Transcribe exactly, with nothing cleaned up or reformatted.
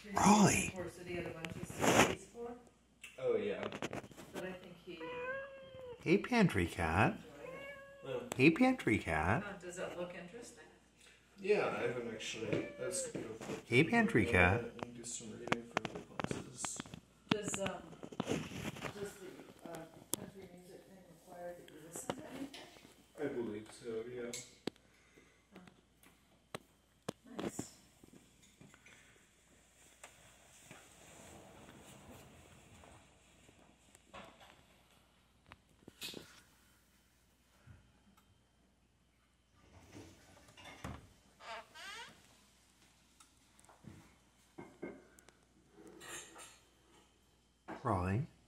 Raleigh. Of course, that he had a bunch of C Ds for. Oh, yeah. But I think he... Hey, Pantry Cat. Oh. Hey, Pantry Cat. Oh, does that look interesting? Yeah, I haven't actually. That's good. Hey, Pantry Cat. And do some reading for the classes. Does, um... Does the, uh, country music thing require that you listen to anything? I believe so, yeah. Nice. Raleigh.